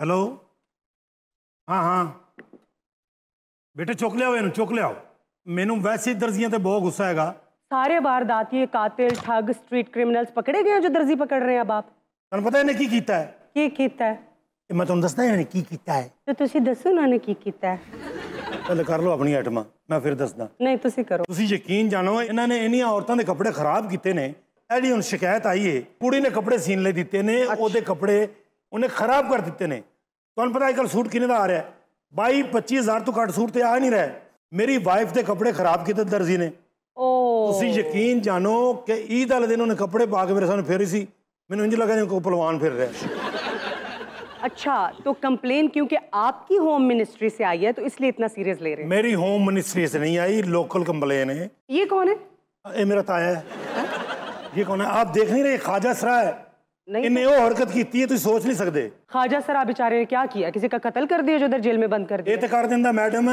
Hello हाँ हाँ बेटे चुक लियाओ इन्हू चुक लियाओ। मैनू वैसे ही दर्जियां ते बहुत गुस्सा हैगा। सारे वारदाती कातिल ठग स्ट्रीट क्रिमिनल्स पकड़े गए जो दर्जी पकड़ रहे हैं अब आप। तुहानू पता इन्हें की कीता है? की कीता है? मैं तुहानू दसदा इन्हें की कीता है। तो तुसी दसो उन्होंने की कीता है। पहले कर लो अपनी आइटमां मैं फिर दसदा। नहीं तुसी करो। तुसी यकीन जानो इन्होंने इन्नियां औरतां दे कपड़े खराब कीते ने। एडी हुण शिकायत आई है कुड़ी ने कपड़े सीन ले दिते ने ओदे कपड़े उन्हें खराब कर दिते ने। तुहानू पता अजकल सूट किन्ने दा आ रहा है 22-25 हज़ार तो घट सूट तो आ नहीं रहा। मेरी वाइफ के कपड़े खराब किए दर्जी ने। तुसी यकीन जानो कि ईद वाले दिन उन्हें कपड़े पा के मेरे सामने फेरी सी मैंने इंज लगा जिनको पहलवान फिर रहा। अच्छा तो कंप्लेन क्योंकि आपकी होम मिनिस्ट्री से आई है तो इसलिए इतना सीरियस ले रहे हैं? मेरी होम मिनिस्ट्री से नहीं आई लोकल कंप्लेन है। ये कौन है? ये मेरा ताया है। ये कौन है? आप देख नहीं रहे ख्वाजा सरा है। इन्हें वो हरकत की है तो सोच नहीं सकते। ख्वाजा सरा बेचारे ने क्या किया? किसी का कत्ल कर दिया जो उधर जेल में बंद कर दिया? ये तो कर देंदा मैडम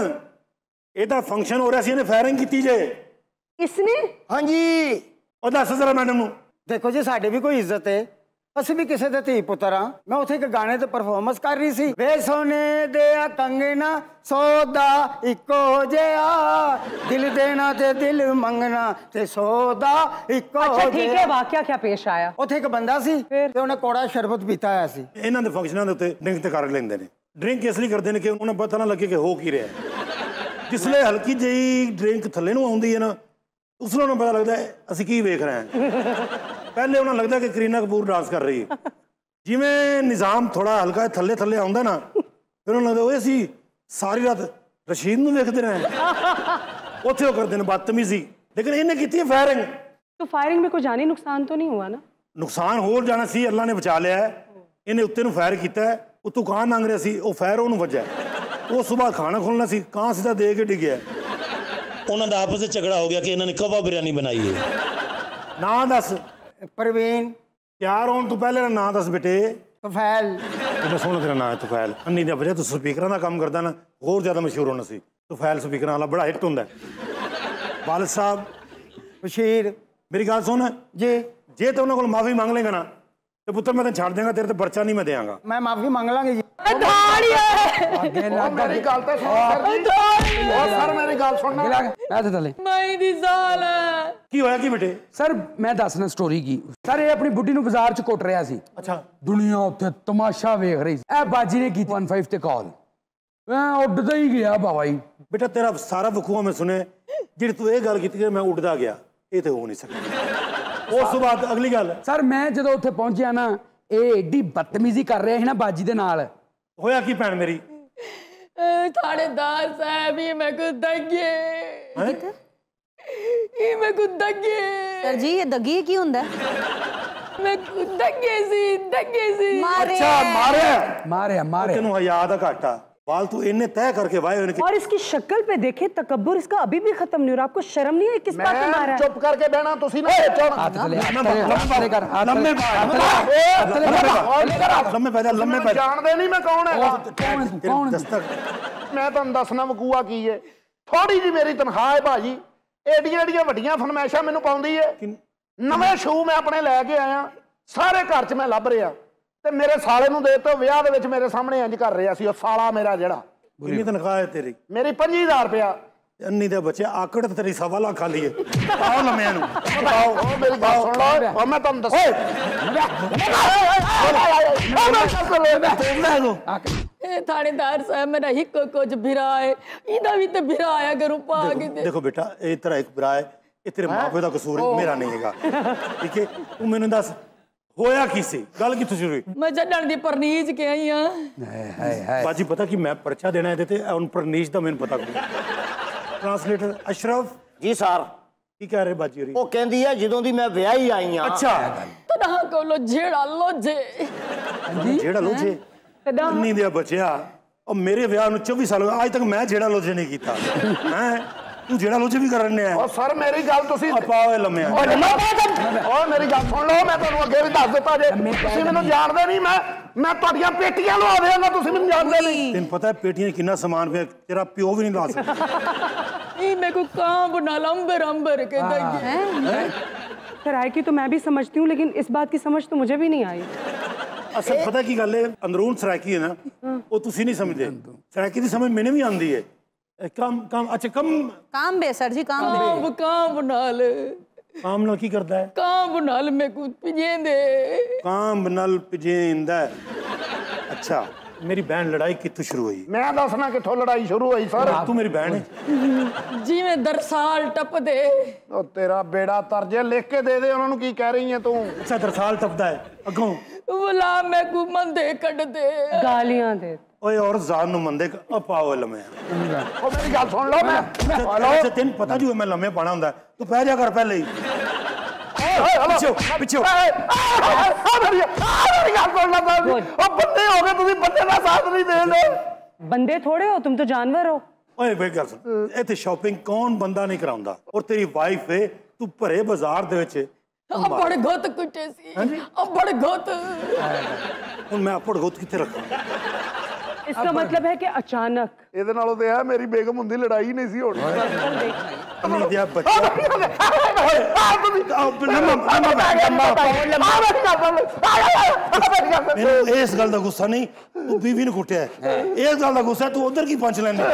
ये तो फंक्शन हो रहा सी इन्हें फायरिंग की जे इसने। हाँ जी और दस जरा मैडम देखो जी साड़ी भी कोई इज्जत है ਅਸੀਂ ਵੀ ਕਿਸੇ ਦੇ ਧੀ ਪੁੱਤਰ ਆ। ਮੈਂ ਉੱਥੇ ਇੱਕ ਗਾਣੇ ਤੇ ਪਰਫਾਰਮੈਂਸ ਕਰ ਰਹੀ ਸੀ ਵੇ ਸੋਨੇ ਦੇ ਆ ਕੰਗਣਾ ਸੌਦਾ ਇੱਕੋ ਜਿਹਾ ਦਿਲ ਦੇਣਾ ਤੇ ਦਿਲ ਮੰਗਣਾ ਤੇ ਸੌਦਾ ਇੱਕੋ ਜਿਹਾ। अच्छा ठीक है वाकया क्या पेश आया? ਉੱਥੇ ਇੱਕ ਬੰਦਾ ਸੀ ਤੇ ਉਹਨੇ ਕੋੜਾ ਸ਼ਰਬਤ ਪੀਤਾ ਹੋਇਆ ਸੀ। ਇਹਨਾਂ ਦੇ ਫੰਕਸ਼ਨਾਂ ਦੇ ਉੱਤੇ ਡਰਿੰਕ ਤੇ ਕਰ ਲੈਂਦੇ ਨੇ। ਡਰਿੰਕ ਇਸ ਲਈ ਕਰਦੇ ਨੇ ਕਿ ਉਹਨਾਂ ਪਤਾ ਨਾ ਲੱਗੇ ਕਿ ਹੋ ਕੀ ਰਿਹਾ। ਜਿਸਲੇ ਹਲਕੀ ਜਿਹੀ ਡਰਿੰਕ ਥੱਲੇ ਨੂੰ ਆਉਂਦੀ ਹੈ ਨਾ ਉਸ ਨੂੰ ਪਤਾ ਲੱਗਦਾ ਅਸੀਂ ਕੀ ਵੇਖ ਰਹੇ ਹਾਂ। पहले उन्हें लगता है कि करीना कपूर डांस कर रही है जिमें निज़ाम थोड़ा हल्का थले थले आंदा ना फिर उन्हें लगता असी सारी रात रशीद नूं देखते रहे उत्थे वो करते हैं बदतमीजी। लेकिन इन्हें की है फायरिंग। तो फायरिंग में कोई जानी नुकसान तो नहीं हुआ ना? नुकसान होर जाना सी अल्लाह ने बचा लिया है। इन्हें उत्ते नूं फायर किया है उत्तों कान लंघ रहा सी वो फायर उन्होंने वजा वो सुबह खाना खोलना सी कां सीधा दे के डिगया उन्होंने आपस में झगड़ा हो गया कि इन्होंने कवा बिरयानी बनाई है। ना दस प्रवीण यार होने तो पहले ना दस बेटे। तुफैल इन्ना सोहना तेरा नाम है तुफैल। अन्नी दा बजा तू स्पीकर का काम करदा ना होर ज्यादा मशहूर होना सी। तुफैल स्पीकर वाला बड़ा हिट होंदा है। वालिद साहब बशीर मेरी गल सुन जी जे तो उन्होंने को माफी मांग लेगा ना तो पुत्र मैं तेन छड़ देंगा तेरे ते पर्चा नहीं मैं देंगा। मैं माफी मांग लांगी जी। सर मैं दसना स्टोरी की सर ये अपनी बुढ़ी नूं बाजार च कुट रहा सी। अच्छा दुनिया उत्थे तमाशा वेख रही सी। ए बाजी ने की 15 ते कॉल मैं उड़दा ही गया बाबा जी। बेटा तेरा सारा वकूआ मैं सुने जिहड़ी तू ये गल कीती मैं उड़दा गया ये तो हो नहीं सकता। उस बाद अगली गल सर मैं जदों उत्थे पहुंचिया ना ये एडी बदतमीजी कर रहे हैं ना बाजी दे नाल। होया की भैन मेरी? थानेदार साहब ये मैं को दगे ये मैं को दगे। सर जी ये दगी की हुंदा? मैं को दगे सी मारे। अच्छा मारे मारे मारे तेनू हया दा घाटा बाल तू इन्हें तय करके वाए उन्हें। और इसकी शक्ल पे देखे तकब्बुर इसका अभी भी खत्म नहीं हो रहा। आपको शर्म नहीं है किस बात पे मारा है? चुप करके बहना तुसी ना लम्बे पैदल जानदे नहीं मैं कौन है। मैं तुहानू दसना वकूआ की है। थोड़ी जी मेरी तनख्वाह है भाजी एडियां एडियां वड्डियां फरमैशां मैनू पाउंदी है। नवे शू मैं अपने लैके आया सारे घर च मैं लभ रहा ते मेरे साले नूं दे तो विआह दे विच मेरे सामने इंज कर रहा सी। साला मेरा जेड़ा कितनी तनख्वाह है तेरी? मेरी 25,000 रुपया। अन्नी दे बच्चे आकड़ ते तेरी 1.25 लाख खाली है। आओ लम्मियां नूं आओ मेरी बात सुन लो और मैं तुहानू दस थानेदार साहब मेरा हिक कुछ भिरा है इदा भी तो भिरा आया करूं पा के। देखो बेटा ये तेरा एक भरा है ये तेरे मापे का कसूर है मेरा नहीं हैगा। ठीक है तू मैनू दस होया की सी गल कित्थों शुरू हुई? मैं छड्डण दी परनीज के आई हां। बाजी पता कि मैं पर्चा देना है ते उन परनीज दा मैनू पता कोई। ट्रांसलेटर अशरफ जी सर की कह रहे बाजी होरी? वो कहंदी है जदों दी मैं विआही आई हां। अच्छा तदा को लो जेड़ा लोजे जेड़ा लोजे अन्नी दे बच्चिया और मेरे ब्याह नूं 24 साल हो आज तक मैं जेड़ा लोजे नहीं कीता हैं तू जेड़ा लोजे भी कर रहे हैं। और सर मेरी गल तुसी पाओ लम्मे और मेरी गल सुन लो मैं तुहानू अगे भी दस दिता जे तुसी मैनू जानदे नहीं मैं तुहाडीआं पेटियां लवा देंगा तुसी मैनू जानदे नहीं। तेन पता है पेटियां कितना सामान पे तेरा प्यो भी नहीं ला सकता। ये मेरे को काम बना लंबर अंबर के दगे किराए की तो मैं भी समझती हूँ लेकिन इस बात की समझ तो मुझे भी नहीं आई। ਅਸਲ ਪਤਾ ਕੀ ਗੱਲ ਹੈ ਅੰਦਰੂਨ ਸਰਾਇਕੀ ਹੈ ਨਾ ਉਹ ਤੁਸੀਂ ਨਹੀਂ ਸਮਝਦੇ ਸਰਾਇਕੀ ਦੀ ਸਮਝ ਮੈਨੂੰ ਵੀ ਆਉਂਦੀ ਹੈ ਕੰਮ ਅੱਛਾ काम बे सर जी काम बे काम ਨਾਲ काम ਨਾਲ ਕੀ ਕਰਦਾ ਹੈ काम ਨਾਲ ਮੈਂ ਕੁਝ ਪਿਜੇਂਦੇ काम ਨਾਲ ਪਿਜੇਂਦਾ ਅੱਛਾ ਮੇਰੀ ਬਹਿਣ ਲੜਾਈ ਕਿੱਥੋਂ ਸ਼ੁਰੂ ਹੋਈ ਮੈਂ ਦੱਸਣਾ ਕਿੱਥੋਂ ਲੜਾਈ ਸ਼ੁਰੂ ਹੋਈ ਸਰ ਤੂੰ ਮੇਰੀ ਬਹਿਣ ਹੈ ਜਿਵੇਂ ਦਰਸਾਲ ਟੱਪਦੇ ਉਹ ਤੇਰਾ ਬੇੜਾ ਤਰਜੇ ਲਿਖ ਕੇ ਦੇ ਉਹਨਾਂ ਨੂੰ ਕੀ ਕਹਿ ਰਹੀ ਹੈ ਤੂੰ ਅੱਛਾ ਦਰਸਾਲ ਟੱਪਦਾ ਹੈ ਅੱਗੋਂ ਬੁਲਾ ਮੈਂ ਕੋ ਮੰਦੇ ਕੱਢਦੇ गालियां दे ਓਏ ਔਰ ਜ਼ਾਨ ਨੂੰ ਮੰਦੇ ਪਾਓ ਲੰਮੇ ਉਹ ਮੇਰੀ ਗੱਲ ਸੁਣ ਲਓ ਮੈਂ ਅੱਛਾ ਤੈਨੂੰ ਪਤਾ ਜੋ ਮੈਂ ਲੰਮੇ ਪਾਣਾ ਹੁੰਦਾ ਤੂੰ ਪੈ ਜਾ ਕਰ ਪਹਿਲੇ ਹੀ ਪਿੱਛੇ ਬੰਦੇ ਹੋ ਗਏ ਤੁਸੀਂ ਬੰਦੇ ਦਾ ਸਾਥ ਨਹੀਂ ਦੇ ਲੋ बंदे थोड़े हो तुम तो जानवर हो ਓਏ ਵੇ ਗੱਲ ਸੁਣ ਇੱਥੇ ਸ਼ਾਪਿੰਗ ਕੌਣ ਬੰਦਾ ਨਹੀਂ ਕਰਾਉਂਦਾ ਔਰ ਤੇਰੀ ਵਾਈਫ ਏ ਤੂੰ ਭਰੇ ਬਾਜ਼ਾਰ ਦੇ ਵਿੱਚ ਬੜ ਗੁੱਤ ਕੁੱਟੇ ਸੀ ਬੜ ਗੁੱਤ ਹੁਣ ਮੈਂ ਆਪੜ ਗੁੱਤ ਕਿੱਥੇ ਰੱਖਾਂ इसका मतलब है कि अचानक ਇਹਦੇ ਨਾਲੋਂ ਤੇ ਆ ਮੇਰੀ ਬੇਗਮ ਹੁੰਦੀ ਲੜਾਈ ਨਹੀਂ ਸੀ ਹੋਣੀ ਨਹੀਂ ਦਿਆ ਬੱਚਾ ਮੈਨੂੰ ਇਸ ਗੱਲ ਦਾ ਗੁੱਸਾ ਨਹੀਂ ਤੂੰ ਬੀਵੀ ਨੂੰ ਕੁੱਟਿਆ ਇਸ ਗੱਲ ਦਾ ਗੁੱਸਾ ਤੂੰ ਉਧਰ ਕੀ ਪੰਚ ਲੈਂਦਾ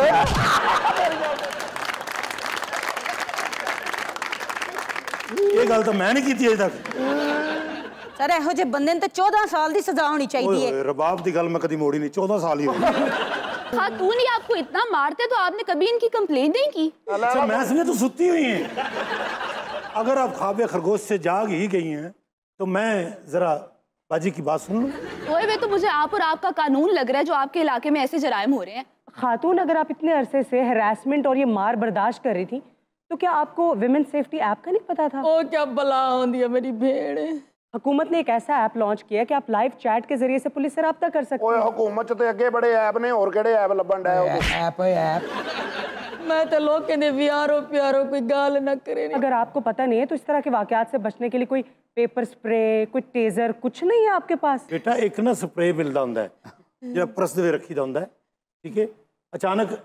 ਇਹ ਗੱਲ ਤਾਂ ਮੈਂ ਨਹੀਂ ਕੀਤੀ ਅਜੇ ਤੱਕ सर ਇਹੋ ਜਿਹੇ ਬੰਦੇ ਨੂੰ ਤਾਂ 14 ਸਾਲ ਦੀ सजा होनी चाहिए है ਓਏ ਰਬਾਬ ਦੀ ਗੱਲ ਮੈਂ ਕਦੀ ਮੋੜੀ ਨਹੀਂ 14 ਸਾਲ ਹੀ ਹੋ गए खातून ही आपको इतना मारते तो आपने कभी इनकी कंप्लेंट नहीं की अच्छा मैं समझा तू सुती हुई है अगर आप ख्वाब खरगोश से जाग ही गई हैं तो मैं जरा बाजी की बात सुन लूं ओए वे तो मुझे आप और आपका कानून लग रहा है जो आपके इलाके में ऐसे जराइम हो रहे हैं खातून अगर आप इतने अरसे से हरासमेंट और ये मार बर्दाश्त कर रही थी तो क्या आपको विमेन सेफ्टी ऐप का नहीं पता था ओ क्या बला होती है मेरी भेड़ हुकूमत ने एक ऐसा ऐप लॉन्च किया कि आप लाइव चैट के जरिए से पुलिस से रब्ता कर सकते ਓਏ हैं ਹਕੂਮਤ ਤੇ ਅੱਗੇ ਬੜੇ ਐਪ ਨੇ ਹੋਰ ਕਿਹੜੇ ਐਪ ਲੱਭਣ ਡਿਆ ਉਹ ऐप है ऐप मैं तो लोग कहते प्यारो प्यारो कोई गाल न करे नहीं। अगर आपको पता नहीं है तो इस तरह के वाकयात से बचने के लिए कोई पेपर स्प्रे कोई टेजर कुछ नहीं है आपके पास बेटा एक ना स्प्रे मिलता ਹੁੰਦਾ ਜਿਹੜਾ ਪ੍ਰੈਸ ਦੇ ਵਿੱਚ ਰੱਖੀਦਾ ਹੁੰਦਾ ਠੀਕ ਹੈ ਅਚਾਨਕ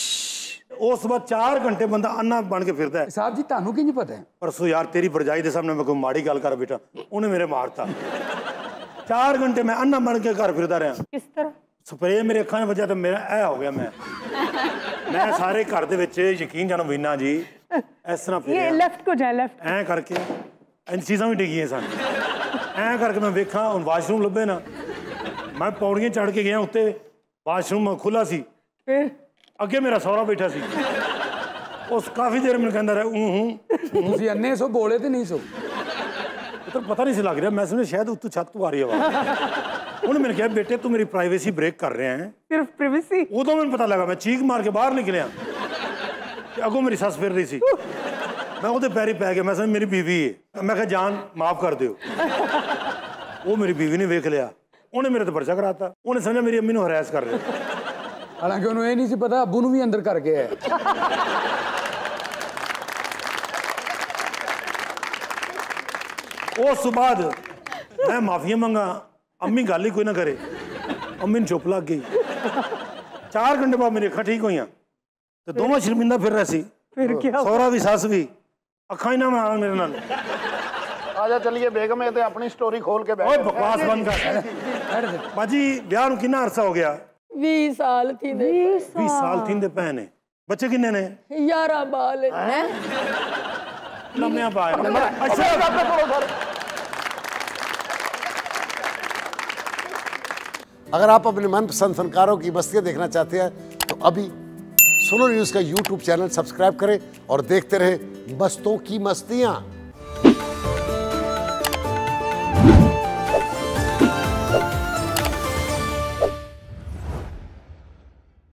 ਉਸ ਬਾਅਦ 4 ਘੰਟੇ ਬੰਦਾ ਅੰਨਾ ਬਣ ਕੇ ਫਿਰਦਾ ਹੈ साहब जी ਤੁਹਾਨੂੰ ਕੀ ਨਹੀਂ ਪਤਾ ਹੈ परसों यार तेरी भरजाई के सामने मैं कोई माड़ी गल कर बेटा उन्हें मेरे मारता 4 घंटे मैं अन्ना बन के घर फिरदा रहा किस तरह स्प्रे मेरे अखां वजह तो मेरा ऐ हो गया मैं सारे घर दे विच यकीन जानो वीना जी इस तरह ये फिर लेफ्ट को जाए लेफ्ट ऐ करके इन चीज़ां भी डिगियां सन ऐ करके मैं वेखा हुण वाशरूम लभे ना मैं पौड़ियां चढ़ के गया उत्ते वाशरूम खुला सी फिर अगे मेरा सौरा बैठा सी उस काफ़ी देर मैंने कहता रहा ਤੁਸੀਂ ਅੰਨੇ ਸੋ ਬੋਲੇ ਤੇ ਨਹੀਂ ਸੋ तो पता नहीं से लग रहा मैं समझा शायद उत्तों छत तो आ रही है उन्होंने मैंने कहा बेटे तू मेरी प्राइवेसी ब्रेक कर रहे हैं सिर्फ प्रिवेसी उदों मैंने पता लगा मैं चीख मार के बाहर निकलिया अगों मेरी सस फिर रही सी मैं वो पैरी पै गया मैं समझ मेरी बीवी है मैं कहा जान माफ कर दो वो मेरी बीवी ने वेख लिया उन्हें मेरे तो पर्चा कराता उन्हें समझा मेरी अम्मी ने हरास कर रहे ਹਾਲਾਂਕਿ ਉਹਨੂੰ ਇਹ ਨਹੀਂ ਸੀ ਪਤਾ ਅੱਬੂ ਨੂੰ ਵੀ ਅੰਦਰ ਕਰਕੇ ਹੈ उस बाद मैं माफिया मंगा अम्मी गल ही कोई ना करे अम्मी ने चुप लग गई 4 घंटे बाद मेरी अखा ठीक हुई तो दोनों शर्मिंदा फिर रहे सी फिर क्या सौरा भी सस भी अखा ही ना मार मेरे नाल ਆਜਾ ਚਲੀਏ ਬੇਗਮ ਇਹ ਤੇ ਆਪਣੀ ਸਟੋਰੀ ਖੋਲ ਕੇ ओए ਬੈਠ बकवास बंद कर बाजी ब्याह नूं कितना अरसा हो गया 20 साल थी 20 साल थी पै ने बच्चे किन्ने ने 11 बाल लम्मिया पाए अच्छा अगर आप अपने मनपसंद फनकारों की मस्तियाँ देखना चाहते हैं तो अभी सुनो न्यूज़ का YouTube चैनल सब्सक्राइब करें और देखते रहें मस्तों की मस्तियाँ।